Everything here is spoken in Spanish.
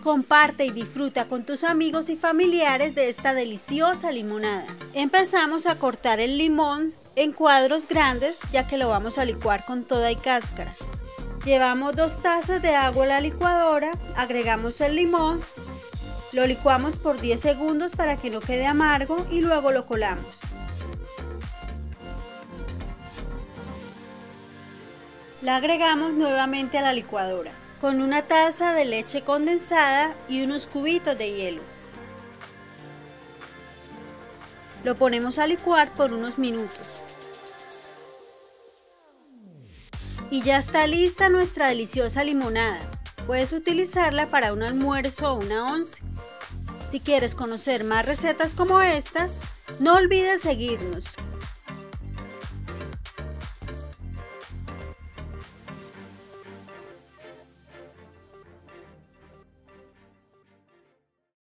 Comparte y disfruta con tus amigos y familiares de esta deliciosa limonada. Empezamos a cortar el limón en cuadros grandes, ya que lo vamos a licuar con toda y cáscara. Llevamos 2 tazas de agua a la licuadora, agregamos el limón, lo licuamos por 10 segundos para que no quede amargo y luego lo colamos. La agregamos nuevamente a la licuadora con una taza de leche condensada y unos cubitos de hielo. Lo ponemos a licuar por unos minutos. Y ya está lista nuestra deliciosa limonada. Puedes utilizarla para un almuerzo o una once. Si quieres conocer más recetas como estas, no olvides seguirnos.